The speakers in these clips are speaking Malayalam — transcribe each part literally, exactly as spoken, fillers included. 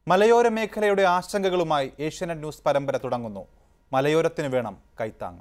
മലയോര മേഖലയുടെ ആശങ്കകളുമായി ഏഷ്യാനെറ്റ് ന്യൂസ് പരമ്പര തുടങ്ങുന്നു. മലയോരത്തിന് വേണം കൈത്താങ്ങ്.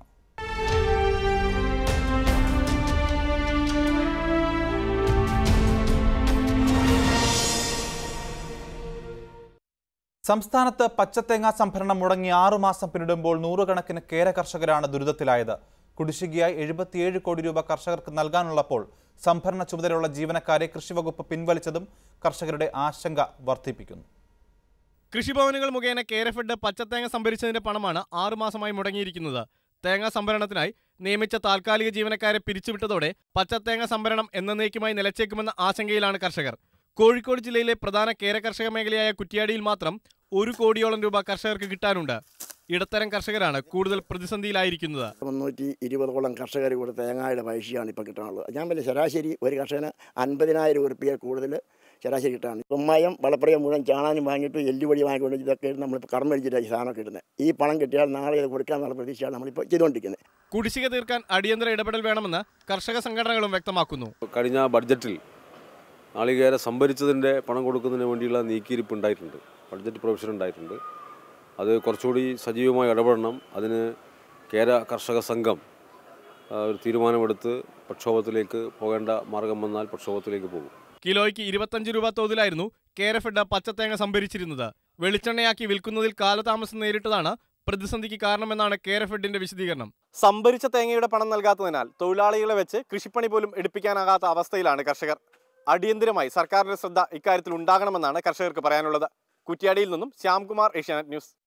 സംസ്ഥാനത്ത് പച്ചത്തേങ്ങ സംഭരണം മുടങ്ങി ആറുമാസം പിന്നിടുമ്പോൾ നൂറുകണക്കിന് കേര കർഷകരാണ് ദുരിതത്തിലായത്. കുടിശ്ശികയായി എഴുപത്തിയേഴ് കോടി രൂപ കർഷകർക്ക് നൽകാനുള്ളപ്പോൾ സംഭരണ ചുമതലയുള്ള ജീവനക്കാരെ കൃഷിവകുപ്പ് പിൻവലിച്ചതും കർഷകരുടെ ആശങ്ക വർദ്ധിപ്പിക്കുന്നു. കൃഷിഭവനുകൾ മുഖേന കേരഫെഡ് പച്ചത്തേങ്ങ സംഭരിച്ചതിന്റെ പണമാണ് ആറുമാസമായി മുടങ്ങിയിരിക്കുന്നത്. തേങ്ങ സംഭരണത്തിനായി നിയമിച്ച താൽക്കാലിക ജീവനക്കാരെ പിരിച്ചുവിട്ടതോടെ പച്ചത്തേങ്ങ സംഭരണം എന്നേക്കുമായി നിലച്ചേക്കുമെന്ന ആശങ്കയിലാണ് കർഷകർ. കോഴിക്കോട് ജില്ലയിലെ പ്രധാന കേര കർഷക മേഖലയായ കുറ്റ്യാടിയിൽ മാത്രം ഒരു കോടിയോളം രൂപ കർഷകർക്ക് കിട്ടാനുണ്ട്. ഇടത്തരം കർഷകരാണ് കൂടുതൽ പ്രതിസന്ധിയിലായിരിക്കുന്നത്. മുന്നൂറ്റി ഇരുപതോളം കർഷകർ കൂടെ തേങ്ങയുടെ പൈസയാണ് ഇപ്പോൾ കിട്ടാനുള്ളത്. ഞാൻ പിന്നെ ശരാശരി ഒരു കർഷകന് അൻപതിനായിരം ഉറുപ്പിക കൂടുതൽ ശരാശരി കിട്ടാണ്. ഉമ്മയും വളപ്രയം മുഴുവൻ ചാണാനും വാങ്ങിയിട്ട് എല്ലുപൊടി വാങ്ങിക്കൊണ്ട് ഇതൊക്കെ നമ്മളിപ്പോൾ കർമ്മ അടിച്ചിട്ടാണ് ഈ സാധനമൊക്കെ ഇടുന്നത്. ഈ പണം കിട്ടിയാൽ നാളെ ഇത് കൊടുക്കാമെന്നുള്ള പ്രതീക്ഷയാണ് നമ്മളിപ്പോൾ ചെയ്തുകൊണ്ടിരിക്കുന്നത്. കുടിശ്ശിക തീർക്കാൻ അടിയന്തര ഇടപെടൽ വേണമെന്ന് കർഷക സംഘടനകളും വ്യക്തമാക്കുന്നു. കഴിഞ്ഞ ബഡ്ജറ്റിൽ നാളികേര സംഭരിച്ചതിൻ്റെ പണം കൊടുക്കുന്നതിന് വേണ്ടിയുള്ള നീക്കിയിരിപ്പ് ഉണ്ടായിട്ടുണ്ട്, ബഡ്ജറ്റ് പ്രൊവിഷൻ ഉണ്ടായിട്ടുണ്ട്. അത് കുറച്ചുകൂടി സജീവമായി ഇടപെടണം. അതിന് കേര കർഷക സംഘം ഒരു തീരുമാനമെടുത്ത് പ്രക്ഷോഭത്തിലേക്ക് പോകേണ്ട മാർഗം വന്നാൽ പ്രക്ഷോഭത്തിലേക്ക് പോകും. കിലോയ്ക്ക് ഇരുപത്തഞ്ച് രൂപ തോതിലായിരുന്നു കേരഫെഡ് പച്ചത്തേങ്ങ സംഭരിച്ചിരുന്നത്. വെളിച്ചെണ്ണയാക്കി വിൽക്കുന്നതിൽ കാലതാമസം നേരിട്ടതാണ് പ്രതിസന്ധിക്ക് കാരണമെന്നാണ് കേരഫെഡിന്റെ വിശദീകരണം. സംഭരിച്ച തേങ്ങയുടെ പണം നൽകാത്തതിനാൽ തൊഴിലാളികളെ വെച്ച് കൃഷിപ്പണി പോലും എടുപ്പിക്കാനാകാത്ത അവസ്ഥയിലാണ് കർഷകർ. അടിയന്തരമായി സർക്കാരിന്റെ ശ്രദ്ധ ഇക്കാര്യത്തിൽ ഉണ്ടാകണമെന്നാണ് കർഷകർക്ക് പറയാനുള്ളത്. കുറ്റ്യാടിയിൽ നിന്നും ശ്യാംകുമാർ, ഏഷ്യാനെറ്റ് ന്യൂസ്.